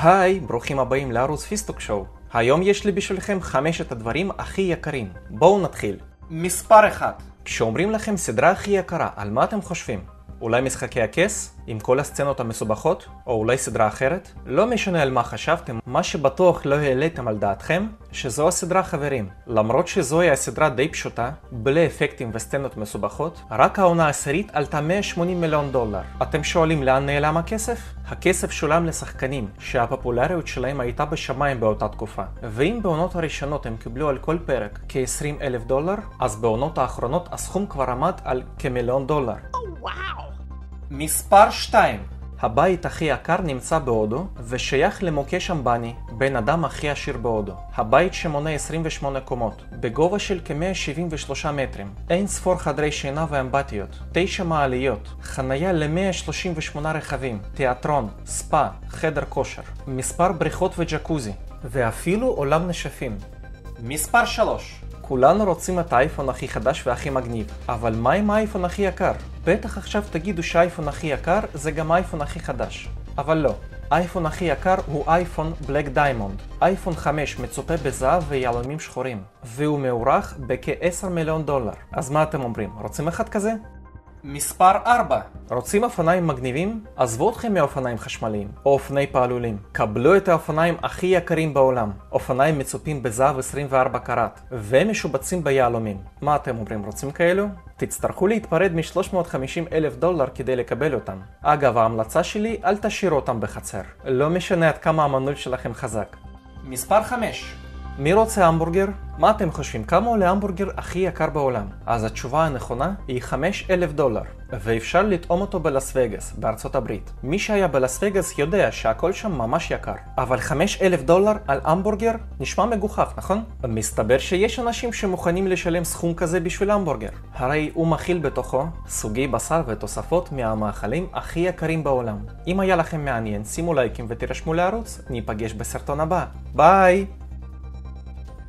היי, ברוכים הבאים לערוץ פיסטוק שואו. היום יש לי בשבילכם 5 הדברים הכי יקרים. בואו נתחיל. מספר 1. כשאומרים לכם סדרה הכי יקרה, על מה אתם חושבים? אולי משחקי הכס? עם כל הסצנות המסובכות? או אולי סדרה אחרת? לא משנה על מה חשבתם, מה שבטוח לא העליתם על דעתכם, שזו הסדרה חברים. למרות שזוהי הסדרה די פשוטה, בלי אפקטים וסצנות מסובכות, רק העונה העשירית עלתה $180 מיליון. אתם שואלים לאן נעלם הכסף? הכסף שולם לשחקנים, שהפופולריות שלהם הייתה בשמיים באותה תקופה. ואם בעונות הראשונות הם קיבלו על כל פרק $20,000, אז בעונות האחרונות הסכום כבר עמד על $1,000,000. מספר 2. הבית הכי יקר נמצא בהודו ושייך למוקש אמבני, בן אדם הכי עשיר בהודו. הבית שמונה 28 קומות, בגובה של כ-173 מטרים, אין ספור חדרי שינה ואמבטיות, 9 מעליות, חניה ל-138 רכבים, תיאטרון, ספא, חדר כושר, מספר בריכות וג'קוזי, ואפילו עולם נשפים. מספר 3. כולנו רוצים את האייפון הכי חדש והכי מגניב, אבל מה עם האייפון הכי יקר? בטח עכשיו תגידו שהאייפון הכי יקר זה גם האייפון הכי חדש. אבל לא. האייפון הכי יקר הוא אייפון בלק דיימונד. אייפון 5 מצופה בזהב ויהלומים שחורים, והוא מוערך בכ-$10 מיליון. אז מה אתם אומרים? רוצים אחד כזה? מספר 4. רוצים אופניים מגניבים? עזבו אתכם מאופניים חשמליים או אופני פעלולים. קבלו את האופניים הכי יקרים בעולם. אופניים מצופים בזהב 24 קראט ומשובצים ביהלומים. מה אתם אומרים? רוצים כאלו? תצטרכו להתפרד $350,000 כדי לקבל אותם. אגב, ההמלצה שלי, אל תשאירו אותם בחצר. לא משנה עד כמה המנוי שלכם חזק. מספר 5. מי רוצה המבורגר? מה אתם חושבים? כמה עולה המבורגר הכי יקר בעולם? אז התשובה הנכונה היא $5,000, ואפשר לטעום אותו בלאס וגאס, בארצות הברית. מי שהיה בלאס וגאס יודע שהכל שם ממש יקר. אבל $5,000 על המבורגר נשמע מגוחך, נכון? מסתבר שיש אנשים שמוכנים לשלם סכום כזה בשביל המבורגר. הרי הוא מכיל בתוכו סוגי בשר ותוספות מהמאכלים הכי יקרים בעולם. אם היה לכם מעניין, שימו לייקים ותירשמו לערוץ. ניפגש בסרטון הבא. ביי!